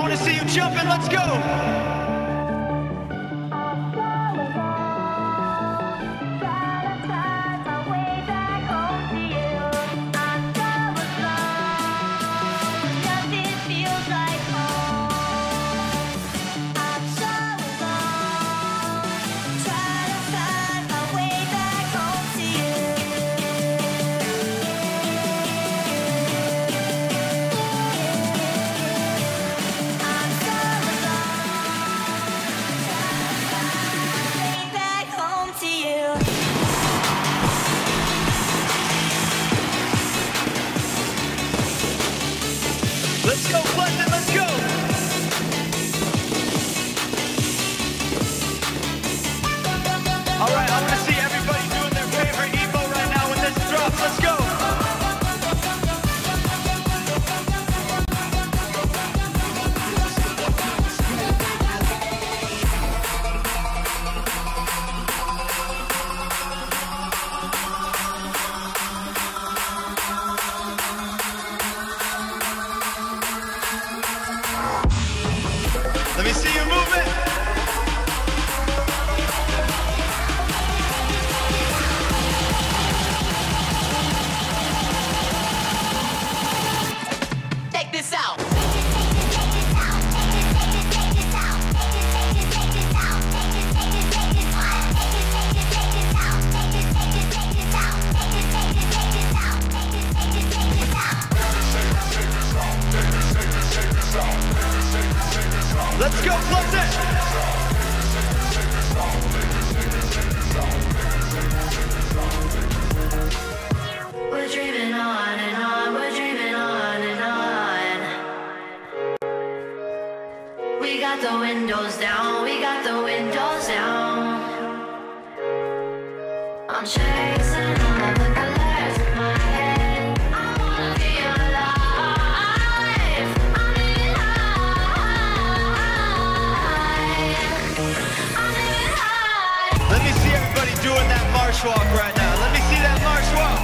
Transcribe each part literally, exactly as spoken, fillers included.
wanna see you jumping, let's go! Let's go, Pleasant, let's go! All right, I want to see everybody doing their favorite emo right now when this drops. Let's go! Let me see you move it. Take this out. Let's go, Pleasant! We're dreaming on and on, we're dreaming on and on. We got the windows down, we got the windows down. I'm chasing all the colors in my head. I wanna be alive. I'm living high. I'm living high. Let me see everybody doing that marsh walk right now. Let me see that marsh walk.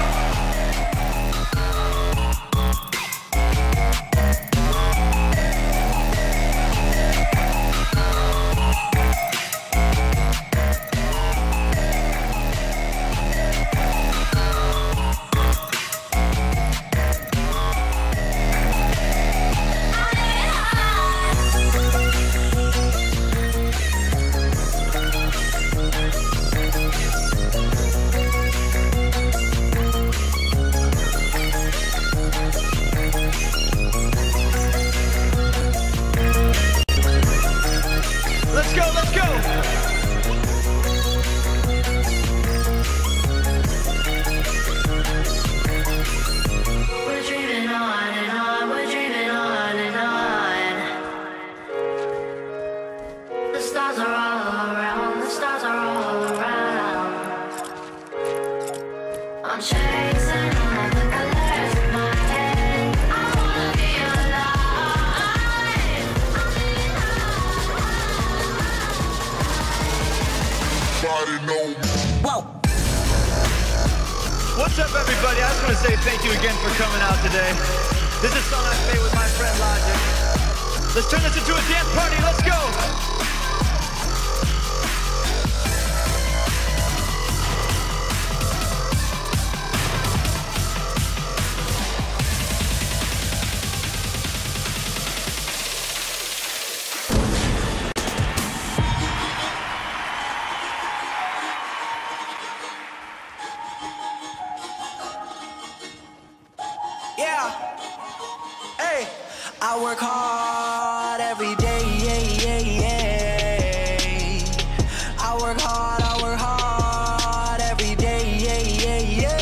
Let's go, let's go! We're dreaming on and on, we're dreaming on and on. The stars are all around, the stars are all around. I'm chasing all the colors in my head. I wanna be alive. I'm living high. Whoa! What's up, everybody? I just want to say thank you again for coming out today. This is Song I Play with my friend Logic. Let's turn this into a dance party. Let's go! Yeah. Hey, I work hard every day. Yeah, yeah, yeah. I work hard, I work hard every day. Yeah, yeah,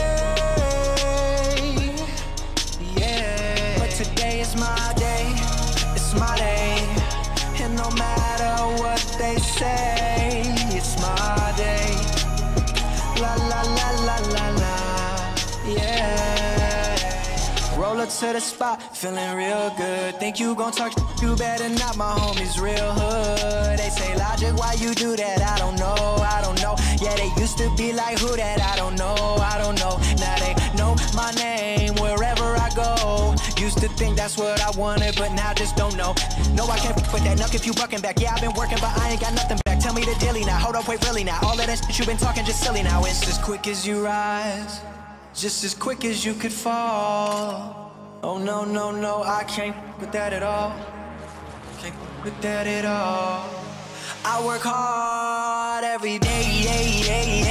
yeah. Yeah. But today is my day. It's my day. And no matter what they say, it's my day. La la la la la la. Yeah. Roll up to the spot, feeling real good. Think you gon' talk, you better not, my homies real hood. They say, Logic, why you do that? I don't know, I don't know. Yeah, they used to be like, who that? I don't know, I don't know. Now they know my name wherever I go. Used to think that that's what I wanted, but now I just don't know. No, I can't f with that nuck if you bucking back. Yeah, I've been working, but I ain't got nothing back. Tell me the daily now, hold up, wait, really now. All of that shit you been talking just silly now. It's as quick as you rise, just as quick as you could fall. Oh no, no, no, I can't f with that at all. Can't f with that at all. I work hard every day, yeah, yeah,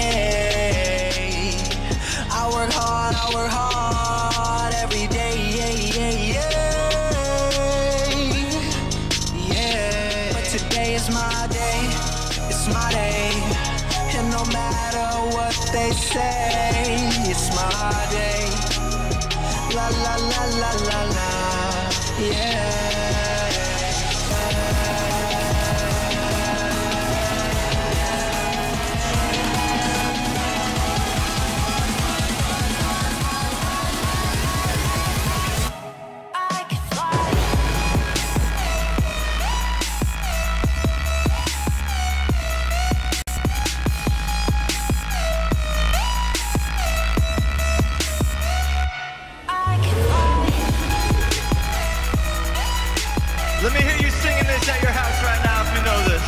yeah. I work hard, I work hard every day, yeah, yeah, yeah. Yeah, but today is my day, it's my day. And no matter what they say, it's my day. La la la la la la, yeah. Let me hear you singing this at your house right now if you know this.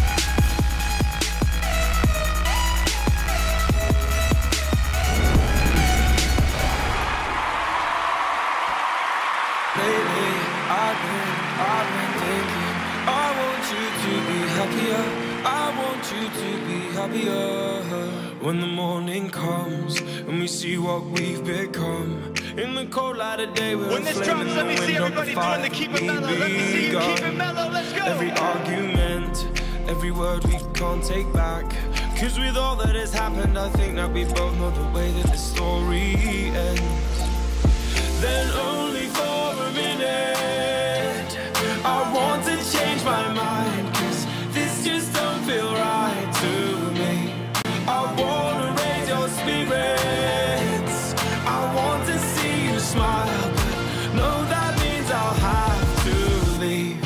Lately, I've been, I've been thinking, I want you to be happier, I want you to be happier. When the morning comes and we see what we've become, in the cold light of day we're When this drops, let me see everybody doing the keep it mellow. Let me see you keep it mellow, let's go! Every argument, every word we can't take back, cause with all that has happened I think that we both know the way that the story ends. Then only for a minute I want to change my mind, cause this just don't feel right to me. I wanna raise your spirits, I want to see you smile, but no, that means I'll have to leave.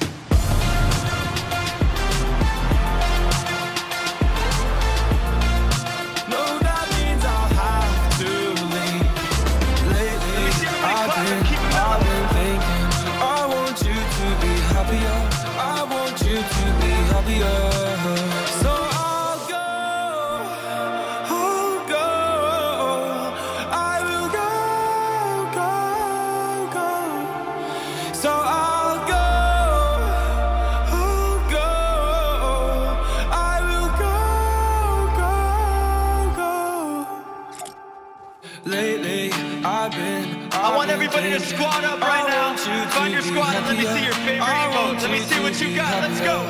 No, that means I'll have to leave. Lately, I've been, I've been thinking, I want you to be happier, I want you to be happier. So I'll go, I'll go, I will go, go, go. So I'll go, I'll go, I will go, go, go. Lately, I've been, I want everybody to squat up right now. Find your squad and let me see your favorite emote. Let me see what you got, let's go!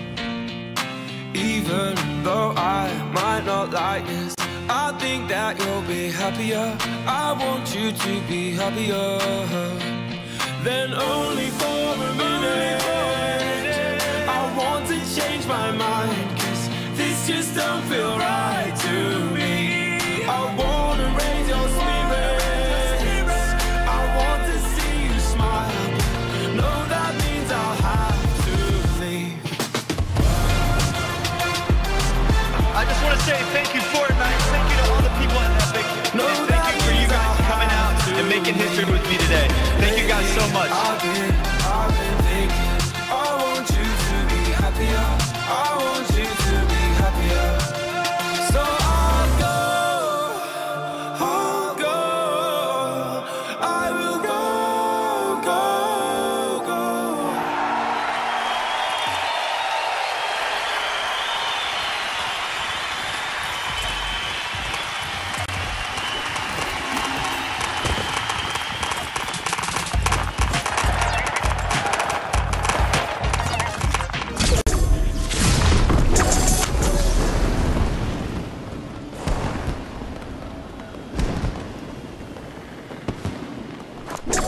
Even though I might not like this, I think that you'll be happier, I want you to be happier. Then only for a minute I want to change my mind, cause this just don't feel right to me. I wanna raise your spirits, I want to see you smile, no, that means I'll have to leave. I just want to say thank you, Fortnite. Thank you to all the people at Epic. No, and thank you for you guys coming out and making history with me today. Thank you guys so much. I've been, I've been thinking, I want you to be happier, I want you to be happier. So I'll go, I'll go, I will go, go, go. You